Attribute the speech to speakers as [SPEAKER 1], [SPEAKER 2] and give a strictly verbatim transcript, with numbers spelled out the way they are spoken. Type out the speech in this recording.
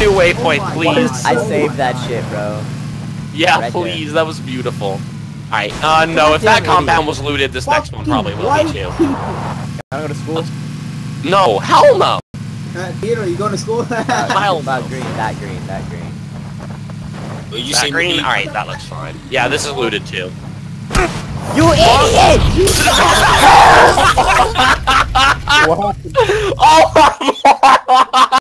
[SPEAKER 1] new waypoint,
[SPEAKER 2] Oh
[SPEAKER 1] please.
[SPEAKER 2] God.
[SPEAKER 3] I saved that shit, bro.
[SPEAKER 1] Yeah,
[SPEAKER 3] Right
[SPEAKER 1] please. That was beautiful. Alright, uh, no, if that
[SPEAKER 3] Damn
[SPEAKER 1] compound
[SPEAKER 3] idiot.
[SPEAKER 1] was looted, this next one probably will
[SPEAKER 2] White
[SPEAKER 1] be too.
[SPEAKER 2] people.
[SPEAKER 3] I don't go to school.
[SPEAKER 1] No, hell no.
[SPEAKER 2] Uh, Peter, you going to school?
[SPEAKER 1] Hell
[SPEAKER 3] That
[SPEAKER 1] no.
[SPEAKER 3] green, that green, that green.
[SPEAKER 4] Will you
[SPEAKER 1] That
[SPEAKER 4] say
[SPEAKER 1] green?
[SPEAKER 4] me?
[SPEAKER 1] Alright, that looks fine. Yeah, this is looted too.
[SPEAKER 3] You idiot!
[SPEAKER 5] What happened?
[SPEAKER 1] Oh my